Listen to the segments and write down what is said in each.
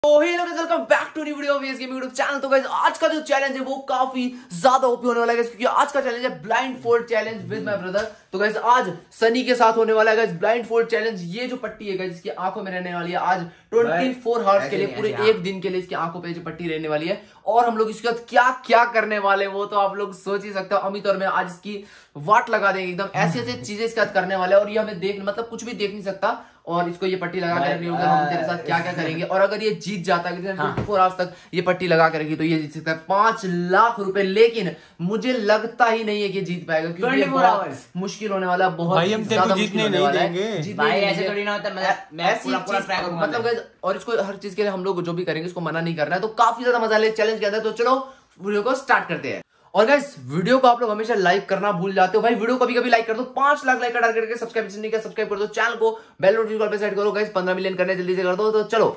Welcome back to new video of gaming YouTube channel. तो guys आज का जो चैलेंज है वो काफी ज्यादा ओपी होने वाला है क्योंकि आज का चैलेंज है blindfold challenge with my brother. तो गाइस आज सनी के साथ होने वाला है गाइस ब्लाइंड फोल्ड चैलेंज। ये जो पट्टी है गाइस इसकी आंखों में रहने वाली है आज 24 आवर्स के लिए, पूरे एक दिन के लिए इसकी आंखों पे जो पट्टी रहने वाली है। और हम लोग इसके बाद क्या क्या करने वाले वो तो आप लोग सोच ही सकते हो। अमित और मैं आज इसकी वाट लगा देंगे, एकदम ऐसी ऐसी चीजें इसके साथ करने वाले हैं और ये हमें देख मतलब कुछ भी देख नहीं सकता। और इसको ये पट्टी लगा कर होगा हम तेरे साथ क्या क्या करेंगे। और अगर ये जीत जाता है 24 आवर्स तक ये पट्टी लगा करेगी तो ये जीत सकता है 5 लाख रुपए। लेकिन मुझे लगता ही नहीं है कि जीत पाएगा क्योंकि ये बहुत मुश्किल होने वाला है, बहुत भाई हम तेरे को जीतने नहीं देंगे भाई, ऐसे थोड़ी ना होता है। मैं पूरा ट्राई करूंगा मतलब। और इसको हर चीज के लिए हम लोग जो भी करेंगे इसको मना नहीं करना है। तो काफी ज्यादा मजा ले चैलेंज किया था। तो चलो वीडियो को स्टार्ट करते हैं। और गाइस वीडियो को आप लोग हमेशा लाइक करना भूल जाते हो भाई। वीडियो कभी कभी लाइक कर दो, 5 लाख लाइक का टारगेट करके सब्सक्राइब नहीं किया सब्सक्राइब कर दो, चैनल को बेल नोटिफिकेशन पे सेट करो गाइस। 15 मिलियन करने जल्दी से कर दो। तो चलो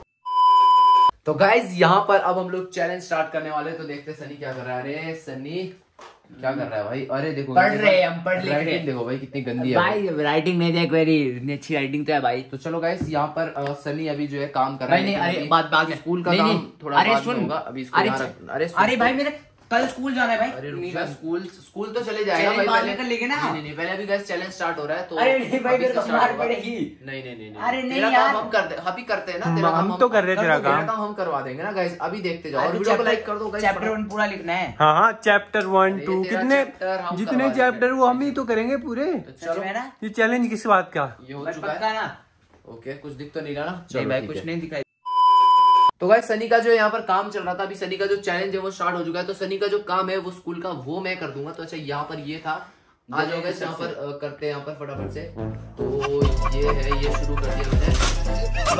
तो गाइस यहाँ पर अब हम लोग चैलेंज स्टार्ट करने वाले हैं। तो देखते हैं सनी क्या कर रहा है। अरे सनी क्या कर रहा है भाई? अरे देखो पढ़ रहे हैं, हम पढ़ लिख रहे हैं। देखो भाई कितनी गंदी है भाई, राइटिंग नहीं देख वेरी अच्छी राइटिंग तो है भाई। तो चलो गाइस यहाँ पर सनी अभी जो है काम कर रहा है। नहीं अरे बात स्कूल का काम थोड़ा अरे सुन होगा अभी इसको। अरे भाई मेरे कल स्कूल जाना है भाई। अरे स्कूल तो चले जाएगा भाई, पहले कर लेंगे ना। नहीं पहले अभी गाइस चैलेंज स्टार्ट हो रहा है। तो अरे नहीं भाई मेरे को मार पड़ेगी। नहीं अरे नहीं तेरा यार, काम हम करते हैं ना। तेरा काम हम तो कर रहे हैं, तेरा काम हम करवा देंगे ना गाइस। अभी देखते जाओ और वीडियो को लाइक कर दो गाइस। चैप्टर 1 पूरा लिखना है। हाँ चैप्टर 1 2 कितने जितने चैप्टर वो हम ही तो करेंगे पूरे। चलो ना, ये चैलेंज किस बात का? ये हो चुका है ना। ओके कुछ दिख तो नहीं रहा ना? नहीं भाई कुछ नहीं दिखाई। तो गाइस सनी का जो यहाँ पर काम चल रहा था, अभी सनी का जो चैलेंज है वो स्टार्ट हो चुका है। तो सनी का जो काम है वो स्कूल का वो मैं कर दूंगा। तो अच्छा यहाँ पर ये था, आ जाओ गाइस यहाँ पर करते हैं यहाँ पर फटाफट से। तो ये है, ये शुरू कर दिया मैंने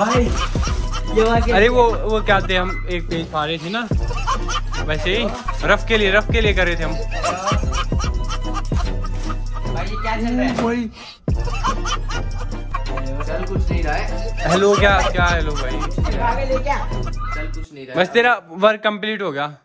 भाई। अरे वो क्या थे, हम एक पेज पा रहे थे ना वैसे ही रफ के लिए कर रहे थे हम। भाई ये क्या चल रहा है? वही चल कुछ नहीं रहा है। हेलो क्या हेलो भाई, आगे ले क्या? चल कुछ नहीं रहा है। बस तेरा वर्क कंप्लीट हो गया।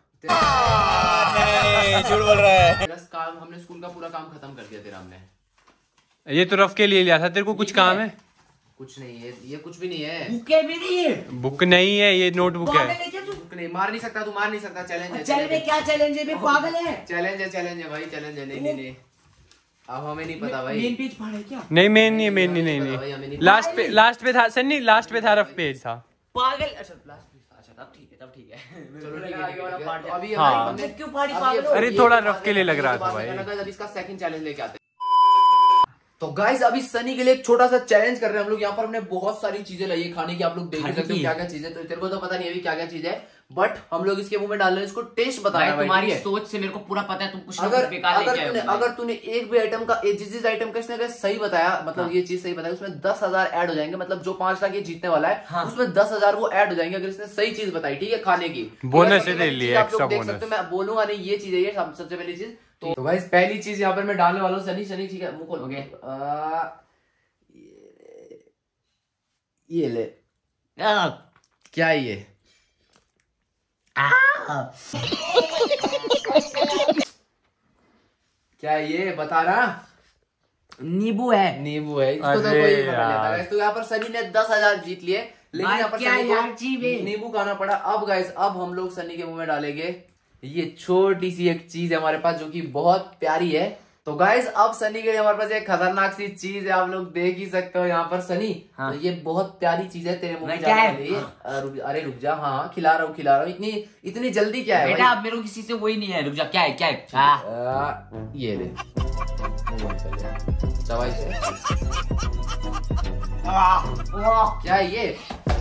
झूठ बोल रहा है। काम हमने स्कूल का पूरा काम खत्म कर दिया तेरा हमने। ये तो रफ के लिए लिया था, तेरे को कुछ काम है? कुछ नहीं है, ये कुछ भी नहीं है। बुक है मेरी। बुक नहीं है, ये नोटबुक है। बुक नहीं, मार नहीं सकता तू, मार नहीं सकता। चैलेंज है। चल में क्या चैलेंज है? पागल है। चैलेंज है भाई, चैलेंज है। नहीं अब हमें नहीं पता भाई। मेन पेज पढ़ा है क्या? नहीं मेन नहीं। लास्ट पे था सन्नी, लास्ट पे था, रफ पेज था। पागल। अच्छा तब ठीक है। चलो ठीक है। अभी हाँ। हमने क्यों पाड़ी पागल हो? अरे थोड़ा रफ के लिए लग रहा था भाई। अभी इसका सेकंड चैलेंज लेके आते हैं। तो गाइस अभी सनी के लिए एक छोटा सा चैलेंज कर रहे हैं हम लोग। यहाँ पर हमने बहुत सारी चीजें लाई है खाने की, आप लोग देख सकते हो क्या क्या चीजें। तो तेरे को तो पता नहीं अभी क्या क्या चीज है, बट हम लोग इसके मुंह में डाल रहे हैं, इसको टेस्ट बताना है। तुम्हारी सोच से मेरे को पूरा पता है, तुम कुछ अगर तूने एक भी आइटम का जिस आइटम का इसने सही बताया, मतलब ये चीज सही बताया, उसमें 10,000 ऐड हो जाएंगे। मतलब जो 5 लाख ये जीतने वाला है उसमें 10,000 वो ऐड हो जाएंगे अगर इसने सही चीज बताई। ठीक है, खाने की बोनस दे लिए, आप लोग देख सकते हो। मैं बोलूंगा नहीं, ये चीज है, ये सबसे पहली चीज। तो गाइस पहली चीज यहाँ पर मैं डालने वाला हूँ। सनी ठीक है, मुंह खोल। ये ले। क्या है ये? क्या ये बता रहा? नींबू है। इसको तो कोई नहीं पता लेता है। तो यहाँ पर सनी ने 10,000 जीत लिए, लेकिन यहाँ पर सनी को नींबू खाना पड़ा। अब गाइस अब हम लोग सनी के मुंह में डालेंगे ये छोटी सी एक चीज है हमारे पास जो कि बहुत प्यारी है। तो गाइस अब सनी के लिए हमारे पास एक खतरनाक सी चीज है, आप लोग देख ही सकते हो यहाँ पर सनी। हाँ। तो ये बहुत प्यारी चीज है तेरे मुंह में जाने वाली है। अरे रुक जा, हाँ खिला रहा हूँ। इतनी जल्दी क्या है बेटा? अब मेरे को किसी से वही नहीं है, रुक जा। क्या है? ये ले दवाई से। क्या है ये?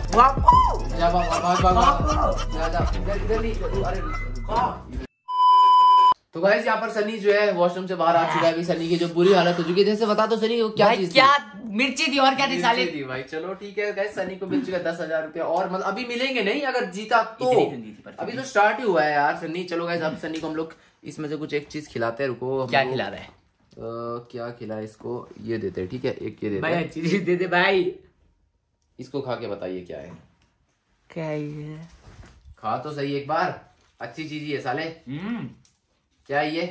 तो गाइस यहाँ पर सनी जो है वॉशरूम से बाहर आ चुका है। अभी सनी की जो बुरी हालत हो चुकी है, जैसे बता दो सनी क्या चीज? क्या मिर्ची थी और क्या थी साले? थी भाई। चलो ठीक है गाइस, सनी को मिल चुका 10,000 रुपया और मतलब अभी मिलेंगे नहीं अगर जीता तो। अभी तो स्टार्ट ही हुआ है यार सनी। चलो गाइस अब सनी को हम लोग इसमें से कुछ एक चीज खिलाते हैं। रुको, क्या खिला रहा है? क्या खिलाए इसको? ये देते हैं, ठीक है, एक ये देते भाई, अच्छी चीज दे दे भाई। इसको खा के बताइए क्या है। क्या है? खा तो सही एक बार, अच्छी चीज ही है साले। क्या है ये?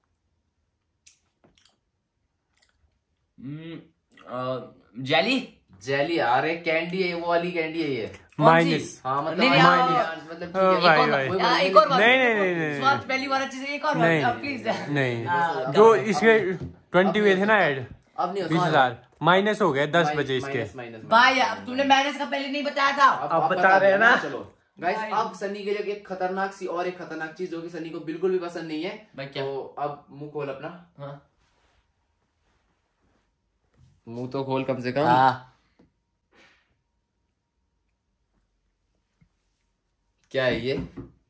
जेली। जेली, अरे कैंडी है, वो वाली कैंडी है ये। माइनस। हाँ मतलब नहीं, मतलब ठीक है। एक और बात। नहीं स्वाद पहली बार अच्छी से एक और बात प्लीज। नहीं, जो इसके 20 हुए थे ना ऐड, अब नहीं 20,000 माइनस हो गए 10 बजे इसके। भाई अब तुमने माइनस का पहले नहीं बताया था। अब बता रहे हैं ना। चलो गाइस, अब सनी के लिए एक खतरनाक सी और एक खतरनाक चीज जो कि सनी को बिल्कुल भी पसंद नहीं है। भाई क्या? तो अब मुंह खोल अपना। हाँ। मुंह तो खोल कम से कम। क्या है ये?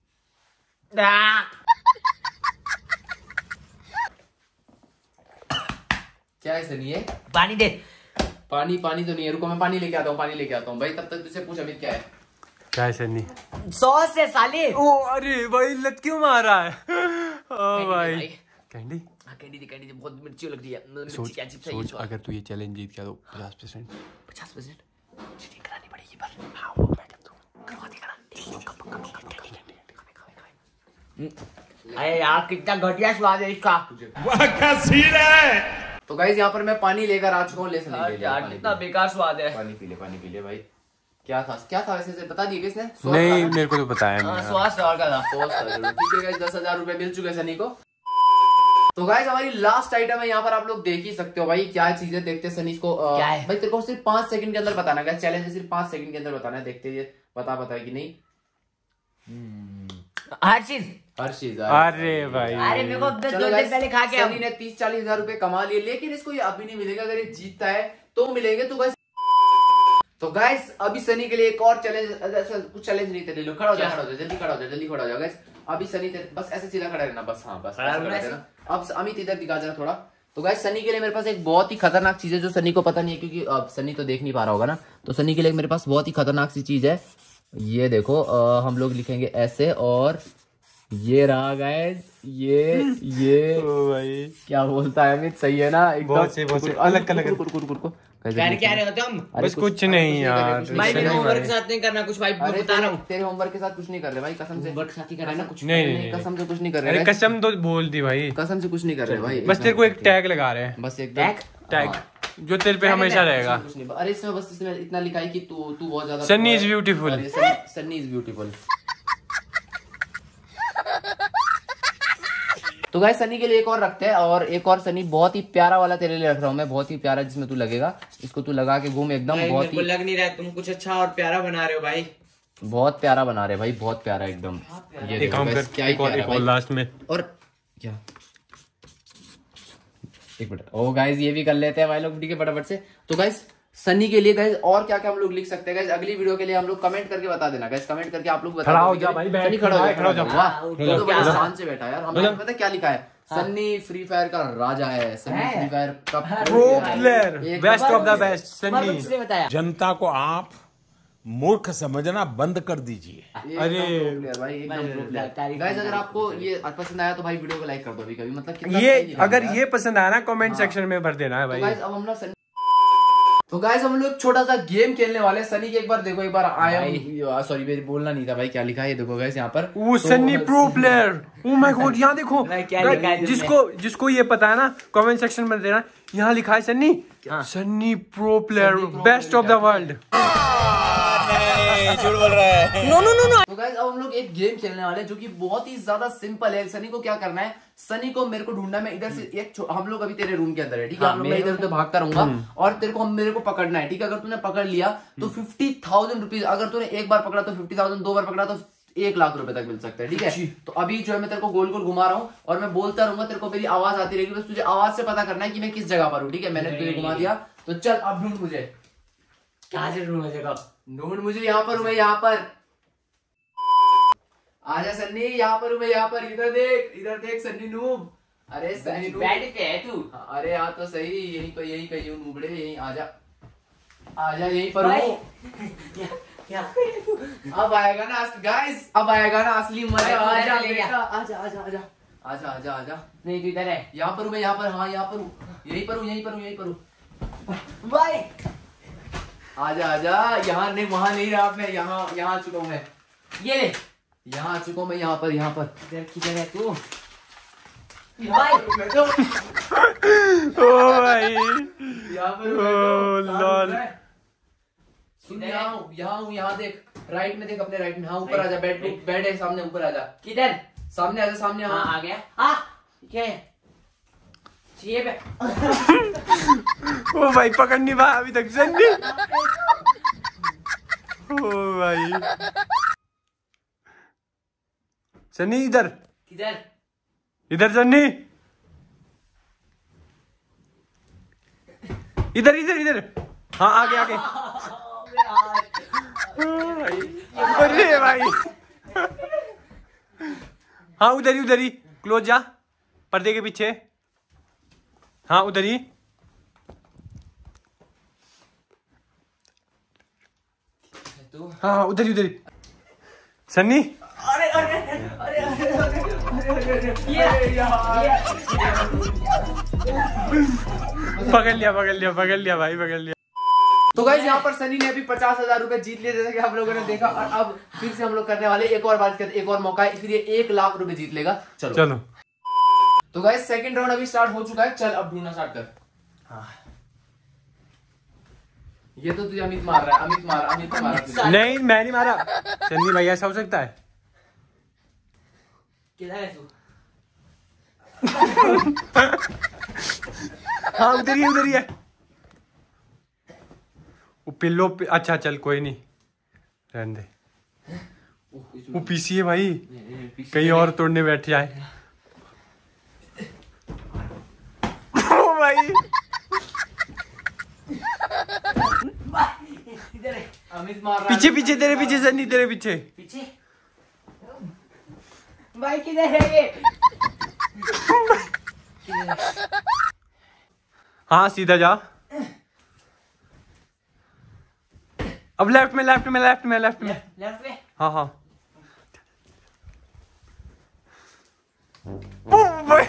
क्या है सनी ये? पानी दे। पानी तो नहीं है, रुको मैं पानी लेके आता हूँ भाई। तब तक तुझसे पूछ अमित क्या है? क्या है सनी? सॉस है साले। ओ अरे भाई लत क्यों मारा है? ओ भाई कैंडी। कैंडी बहुत मिर्ची लग रही है। मिर्ची सोच क्या अजीब सा ये सोच, अगर तू ये चैलेंज जीत गया तो 50%। 50% चीटिंग करानी पड़ेगी पर। हाँ वो मैं कर दूँ। करवा देगा ना। अरे यार कितना घटिया स्वाद है इसका। वाह क्या सीन है। तो गाइस यहाँ पर मैं पानी लेकर आ चुका हूँ। ले सनी ले यार कितना बेकार स्वाद है। पानी पी ले भाई। क्या था वैसे से बता दिए किसने? नहीं मेरे को तो बताया नहीं। सॉस डाल का था। ठीक है गाइस, 10,000 रुपए मिल चुके सनी को। तो गाइस हमारी लास्ट आइटम है, यहाँ पर आप लोग देख ही सकते हो भाई क्या चीजें। देखते हैं सनी को क्या है भाई। तेरे को सिर्फ 5 सेकंड के अंदर बताना है, चैलेंज है सिर्फ 5 सेकंड के अंदर बताना है। देखते हैं बता कि नहीं। हर चीज। अरे भाई अरे मेरे को चलो दो दिन पहले खा के सनी ने 30-40 हजार रुपए कमा लिए, लेकिन इसको ये अभी नहीं मिलेगा। अगर ये जीतता है तो मिलेंगे। तो गाइस अभी सनी के लिए एक और चैलेंज, कुछ चैलेंज नहीं थे। ले लो, खड़ा हो जा, जल्दी खड़ा हो जा गाइस। अभी सनी बस ऐसे सीधा खड़ा रहना, बस। हाँ बस अब अमित इधर दिखा जरा थोड़ा। तो गाइस सनी के लिए मेरे पास एक बहुत ही खतरनाक चीज है जो सनी को पता नहीं है, क्योंकि अब सनी तो देख नहीं पा रहा होगा ना। तो सनी के लिए मेरे पास बहुत ही खतरनाक सी चीज है। ये देखो, हम लोग लिखेंगे ऐसे, और ये रहा गाइस, ये ओ भाई क्या बोलता है अमित? सही है ना? एकदम बहुत से अलग क्या रहे हो तुम? बस कुछ नहीं यार। भाई मेरे होमवर्क के साथ नहीं करना कुछ भाई, अरे बता रहा हूँ। तेरे होमवर्क के साथ कुछ नहीं कर रहे भाई, कसम से। होमवर्क साथ ही करना कुछ। नहीं कसम से कुछ नहीं कर अरे रहे। कसम तो बोल दी भाई। कसम से कुछ नहीं कर रहे भाई। बस तेरे को एक टैग लगा रहे हैं, बस एक टैग जो तेरे पे हमेशा रहेगा। कुछ नहीं। अरे इसमें बस इसमें इतना लिखा है कि तू बहुत ज्यादा Sunny is beautiful. Sunny is beautiful. तो गाइस सनी के लिए एक और रखते हैं, और एक और सनी बहुत ही प्यारा वाला तेरे लिए रख रहा हूँ मैं, बहुत ही प्यारा, जिसमें तू लगेगा। इसको तू लगा के घूम एकदम। बहुत ही लग नहीं रहा है तुम कुछ अच्छा और प्यारा बना रहे हो भाई। बहुत प्यारा बना रहे भाई, बहुत प्यारा एकदम। ये देखो गाइस, क्या ही प्यारा भाई। लास्ट में और क्या, एक मिनट। ओ गाइस ये भी कर लेते हैं भाई लोग, ठीक है फटाफट से। तो गाइस सनी के लिए गाइस और क्या क्या हम लोग लिख सकते हैं गाइस अगली वीडियो के लिए, हम लोग कमेंट करके बता देना गाइस। कमेंट करके आप लोग बता खड़ा हो जा भाई, सनी खड़ा हो जा। वाह तो बड़ा शान से बैठा यार। हमने पता क्या लिखा है? सन्नी फ्री फायर का राजा है, सन्नी फ्री फायर का pro player, best of the best Sunny. किसने बताया? जनता को आप मूर्ख समझना बंद कर दीजिए। अरे भाई एकदम गाइस, अगर आपको ये पसंद आया तो भाई वीडियो को लाइक कर दो अभी कभी। मतलब कितना ये सही नहीं अगर लगा ये पसंद आया ना कमेंट सेक्शन में भर देना है तो भाई। गाइस अब हम लोग तो गाइस हम लोग छोटा सा गेम खेलने वाले हैं। सनी के एक बार देखो, एक बार आया, सॉरी मेरी बोलना नहीं था भाई। क्या लिखा है ये देखो गाइस यहाँ पर, वो Sunny pro player. Oh my God यहाँ देखो, क्या लिखा है जिसको ये पता है ना कमेंट सेक्शन में देना। यहाँ लिखा है Sunny, Sunny pro player, best of the world. झूठ बोल रहा है। नो। तो गाइस अब हम लोग एक गेम खेलने वाले हैं जो कि बहुत ही ज्यादा सिंपल है। सनी को क्या करना है, सनी को मेरे को ढूंढना है। मैं इधर से एक हम लोग अभी तेरे रूम के अंदर है, ठीक है? मैं इधर उधर भागता रहूंगा और तेरे को मेरे को पकड़ना है, ठीक है? अगर तूने पकड़ लिया तो 50,000 रुपीज। अगर तूने एक बार पकड़ा तो 50,000, 2 बार पकड़ा तो 1 लाख रुपए तक मिल सकता है, ठीक है? तो अभी जो है मैं तेरे को गोल गोल घुमा रहा हूँ और मैं बोलता रहूंगा, तेरे को मेरी आवाज आती रहेगी। बस तुझे आवाज से पता करना है कि मैं किस जगह पर हूँ, ठीक है? मैंने तुझे घुमा दिया तो चल अब ढूंढ मुझे। कहाँ से ढूंढूं जगह? ढूंढ मुझे, यहाँ पर हूँ मैं, यहाँ पर। आजा सन्नी, यहाँ पर हूँ मैं, यहाँ पर। इधर देख सन्नी नूब। अरे सन्नी नूब, बैठ पे है तू? अरे हाँ तो सही, यहीं कहीं हूँ नूबड़े, यहीं आजा यहीं पर हूँ। अब आएगा ना गाइस, अब आएगा ना असली मजा। आजा बेटा, आजा। नहीं तू इधर है। यहाँ पर हूँ मैं, यहाँ पर। हाँ यहाँ पर हूँ, यहीं पर हूँ। भाई आजा। यहाँ नहीं, वहां नहीं रहा मैं, यहाँ आ चुका हूँ मैं। ये ले, यहाँ आ चुका हूँ मैं, यहाँ पर। इधर किधर है तू? ओ भाई यहाँ पर ओ लॉल। सुन यहाँ हूँ यहाँ देख, राइट में देख, अपने राइट में। हाँ ऊपर आजा, बेड है सामने, ऊपर आजा। किधर? सामने आजा, सामने। हाँ आ गया। हाँ क्या है ये पे? ओ भाई पकड़ नहीं पाया अभी तक सन्नी। ओ भाई सन्नी इधर, किधर? इधर सन्नी, इधर इधर इधर। हाँ आगे आगे। अरे भाई हाँ उधर ही क्लोज जा, पर्दे के पीछे। हाँ उधर ही। हाँ उधर ही सन्नी। पकड़ लिया भाई, पकड़ लिया। तो गाइस यहाँ पर सनी ने अभी 50,000 रुपए जीत लिए, जैसे कि आप लोगों ने देखा। और अब फिर से हम लोग करने वाले एक और बात करते, एक और मौका है, फिर ये 1 लाख रुपए जीत लेगा। चलो। तो गाइस सेकंड राउंड अभी स्टार्ट हो चुका है। चल अब ढूंढना स्टार्ट कर। हाँ ये तो तुझे अमित मार रहा है, अमित मारा। नहीं मैं नहीं मारा सन्नी भाई, ऐसा हो सकता है? किधर है तू? हाँ उधर ही है। वो पिल्लो पे, अच्छा चल कोई नहीं, रहने दे। वो पीसी है भाई, कहीं और तोड़ने बैठ जाए। ओ भाई अमित मार रहा है। पीछे तेरे पीछे सन्नी, तेरे पीछे। भाई किधर है ये? हाँ सीधा जा। अब लेफ्ट में। लेफ्ट में? हाँ ओ भाई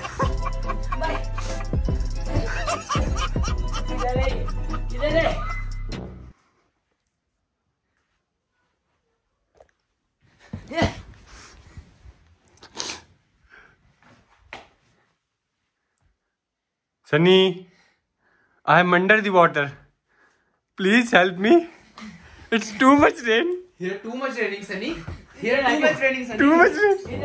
किधर है? Sunny, I am under the water. Please help me. It's too much rain. Here too much raining, Sunny. Here too much raining, Sunny. Too much rain.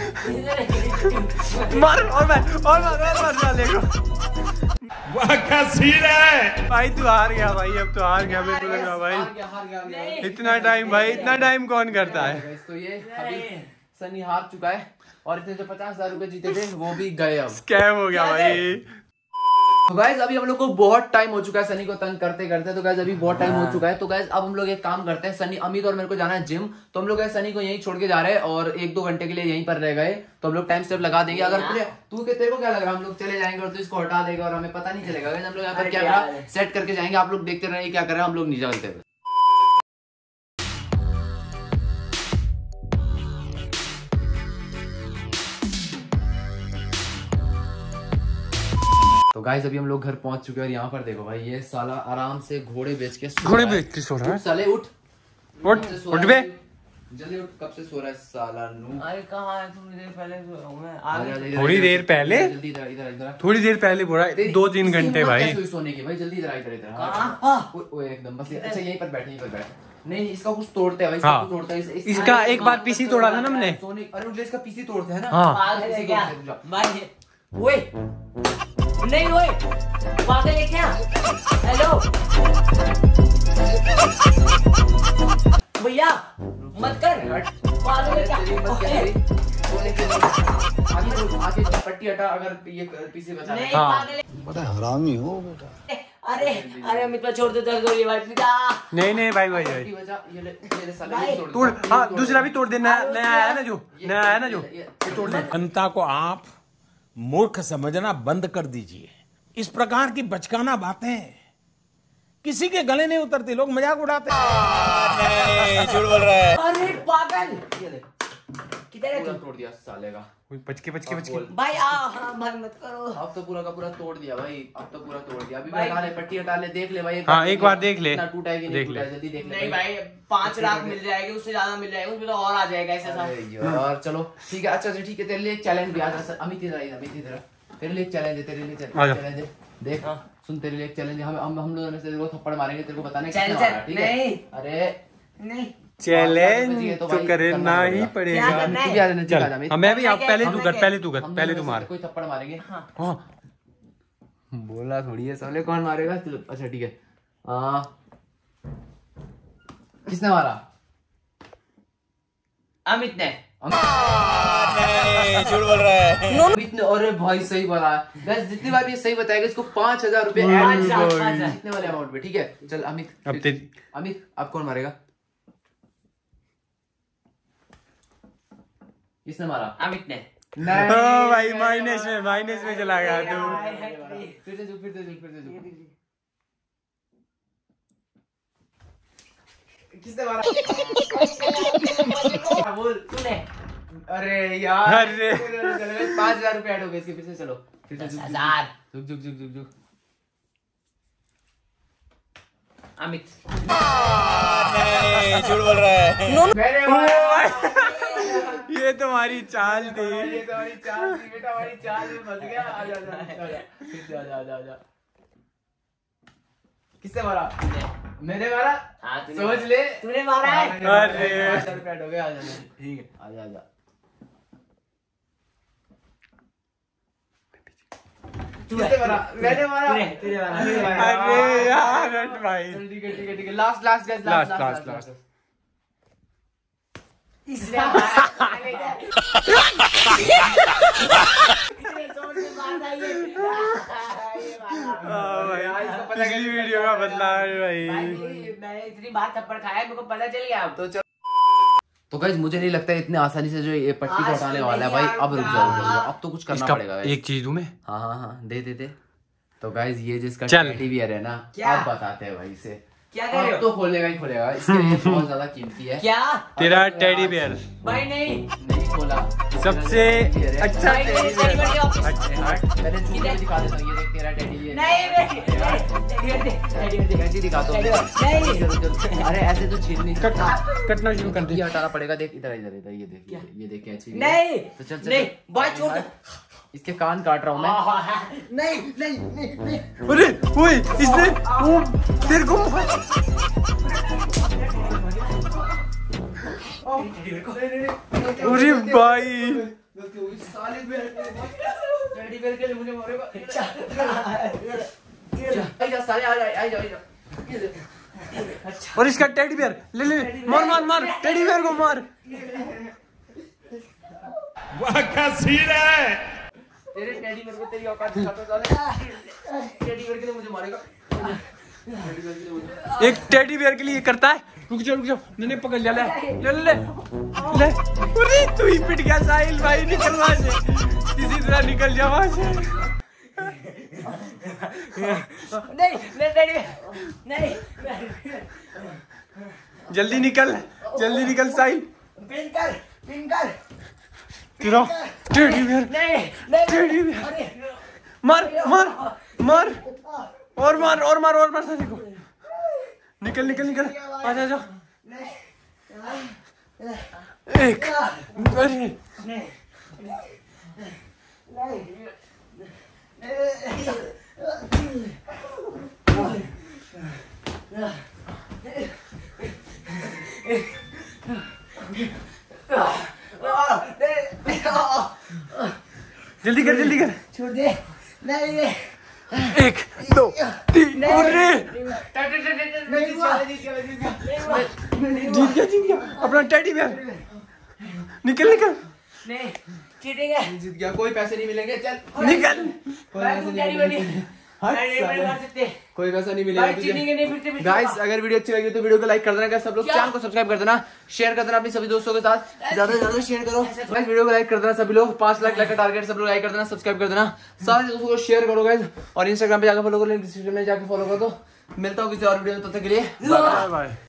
मार और मार साले को। वाह क्या सीन है। भाई तू हार गया भाई, अब तो हार गया, मेरे को लग रहा भाई। हार गया। इतना टाइम भाई, इतना टाइम कौन करता है? तो ये अभी सनी हार चुका है और इतने जो 50,000 रुपए जीते थे वो भी गए। अब स्कैम हो गया भाई। तो गाइज अभी हम लोग को बहुत टाइम हो चुका है सनी को तंग करते करते। तो गाइज अभी बहुत टाइम हो चुका है। तो गाइज अब हम लोग एक काम करते हैं, सनी, अमित और मेरे को जाना है जिम। तो हम लोग सनी को यहीं छोड़ के जा रहे हैं और 1-2 घंटे के लिए यहीं पर रह गए। तो हम लोग टाइम स्टेप लगा देंगे। अगर तेरे को क्या लग रहा है, हम लोग चले जाएंगे और तू इसको हटा देगा और हमें पता नहीं चलेगा। हम लोग यहाँ पर कैमरा सेट करके जाएंगे, आप लोग देखते रहिए क्या कर रहे हैं, हम लोग नहीं चलते। तो गाइस अभी हम लोग घर पहुंच चुके हैं और यहाँ पर देखो भाई, ये साला आराम से घोड़े बेच के सो रहा है। साले उठ बे, जल्दी उठ। कब से सो रहा है साला नू? अरे कहाँ है? थोड़ी देर पहले सोया हूँ मैं। थोड़ी देर पहले? जल्दी इधर। थोड़ी देर पहले बोला 2-3 घंटे भाई। सोने की भाई, जल्दी इधर। हाँ एकदम बस। अच्छा यहीं पर बैठ। नहीं इसका कुछ तोड़ते हैं भाई, तोड़ते हैं। इसका एक बार पीसी तोड़ा था ना हमने। सोने, अरे इसका पीसी तोड़ते हैं ना। भाई ओए नहीं ओए पागल है क्या? हेलो भैया मत कर, पागल है क्या? आगे पट्टी हटा, अगर ये पीछे बचा नहीं पागल है, बड़ा हरामी हो बेटा। अरे अमित पर छोड़ दे दर्द हो रही है भाई प्लीज। नहीं भाई पट्टी बचा। ये साला ये तोड़। हाँ दूसरा भी तोड़ दे, नया आया ना जो ये तोड़ दे। जनता को आप मूर्ख समझना बंद कर दीजिए। इस प्रकार की बचकाना बातें किसी के गले नहीं उतरती, लोग मजाक उड़ाते हैं। झूठ बोल रहा है। अरे पागल किधर है तू? तोड़ दिया साले का। बच के भाई भाई मत करो। अब तो पूरा का पूरा तोड़ दिया भाई, अब तो पूरा तोड़ दिया। अभी हटा ले, पट्टी हटा ले, देख ले भाई। हाँ एक बार देख ले, टूटा है कि नहीं टूटा है, जल्दी देख ले। नहीं भाई 5 लाख मिल जाएगी, उससे ज्यादा मिल जाएगा, उसमें तो और आ जाएगा ऐसा सा। यार चलो ठीक है। अच्छा ठीक है, तेरे लिए एक चैलेंज भी आ जा। अमित इधर तेरे लिए एक चैलेंज है, चैलेंज है। देख सुन, तेरे लिए एक चैलेंज है। हम लोगों ने तेरे को थप्पड़ मारेंगे, तेरे को बताना है चल किसने चल मारा, ठीक है? नहीं अरे नहीं चैलेंज तो तो भाई करना करना ही पड़ेगा। पड़ेगा। क्या करना है? तू भी आ जाना, चल ठीक है, आजा, अमित। मैं भी करना पहले क्या? तू करना कर, क्या? पहले तू कर, हम पहले दोनों तू में मार। से कोई थप्पड़ मारेंगे। हाँ बोला थोड़ी है साले, कौन मारेगा? अच्छा ठीक है, किसने मारा? अमित ने। नहीं, झूठ बोल रहा है। अमित ने। अरे भाई सही बोला। बस जितनी बार भी सही बताएगा इसको 5,000 रुपए पाँच हजार। जीतने वाले अमाउंट पे, ठीक है? चल अमित, अब तेरी अमित अब कौन मारेगा? किसने मारा? अमित ने। नहीं ओ भाई माइनस में चला गया तू। फिर से झुक, फिर से झुक, फिर से झुक। किसने मारा? बोल। तूने। अरे यार, अरे। 5,000 रुपए ऐड हो गए इसके, फिर से चलो, फिर से 10,000। झुक झुक झुक झुक झुक। अमित। नहीं, झूठ बोल रहा है। मैंने ये तुम्हारी चाल थी। ये तो हमारी चाल थी बेटा, हमारी चाल में फंस गया। आजा आजा आजा, फिर से आजा आजा आजा। किसने मारा? मैंने मारा। हाँ, तूने सोच मारा। ले। तूने मारा है। मैंने मारा। अरे। 5,000 रुपए ऐड हो गए, आजा ठीक है, आजा आजा। किसने मारा? मैंने मारा। तूने मारा। अरे यार हट भाई। चल ठीक है ठीक है ठीक है, लास्ट लास्ट गाइस, लास्ट। इसने मारा। इतने जोर से मारता है ये मारा। पिछली वीडियो का बदला है भाई। मैंने इतनी बार थप्पड़ खाया, मेरे को पता चल गया अब। तो चल। तो गाइस मुझे नहीं लगता है इतने आसानी से जो ये पट्टी को आज हटाने तो वाला है नहीं भाई। अब रुक यार। जाओ, अब तो कुछ करना इसका पड़ेगा guys। एक चीज दूं मैं। हाँ हाँ हाँ, दे। तो गाइस ये जिसका चल। टेडी बियर है ना, क्या? अब बताते हैं भाई इसे। क्या कर रहे अब हो? तो खोलेगा ही खोलेगा, इसके लिए बहुत ज्यादा कीमती है। क्या? तेरा टेडी बियर भाई नहीं। नहीं खोला। सबसे अच्छा भाई, टेडी मेरे टेडी बियर बियर। के अच्छे हाथ। मैंने छू के दिखा देता हूँ, ये देख तेरा टेडी बियर। नहीं नहीं कैसे दिखाता हूँ? नहीं। नहीं अरे ऐसे तो छीन नहीं सकता। कटना शुरू कर दे। ये हटाना पड़ेगा, देख इधर इधर इधर, ये देख ये देख कैंची। नहीं तो चल नहीं भाई छोड़ दे। इसके कान काट रहा हूँ मैं। नहीं नहीं नहीं अरे ओए इसने वो तेरे को अरे भाई टेडी बियर के लिए मुझे मारेगा। आजा साले, आजा। और इसका टेडी बियर ले मार टेडी बियर को मार। वाह क्या सीन है। तेरे टेडी बियर को तेरी औकात दिखाता साले। टेडी बियर के लिए मुझे मारेगा। टेडी बियर के लिए मुझे। एक टेडी बियर के लिए करता है। रुक जाओ मैंने पकड़ लिया। ले अरे तू ही पिट गया साहिल भाई। निकल वहां से, किसी तरह निकल जा वहां से। नहीं नहीं जल्दी निकल साहिल। पिन कर तेरा टेडी बियर नहीं टेडी बियर मार और मार साहिल को। निकल आजा एक अरे जल्दी कर छोड़ दे। नहीं 1 2 3 अरे जीत गया अपना टेडी बियर। निकल नहीं चीटिंग है। जीत गया, कोई पैसे नहीं मिलेंगे। चल निकल। कोई पैसे नहीं मिलेंगे। कोई पैसा नहीं मिलेगा तुझे। गाइस अगर वीडियो अच्छी लगी तो वीडियो को लाइक कर देना। सब लोग चैनल को सब्सक्राइब कर देना, शेयर कर देना अपने सभी दोस्तों के साथ। ज्यादा से ज्यादा शेयर करो गाइस, वीडियो को लाइक कर देना सभी लोग। 5 लाख का टारगेट, सब लोग लाइक कर देना, सब्सक्राइब कर देना, सारे दोस्तों को शेयर करो गाइस। और इंस्टाग्राम पे जाकर फॉलो करो, लिंक डिस्क्रिप्शन में जाकर फॉलो कर दो। मिलता हूँ किसी और वीडियो में, तब तक के लिए बाय बाय।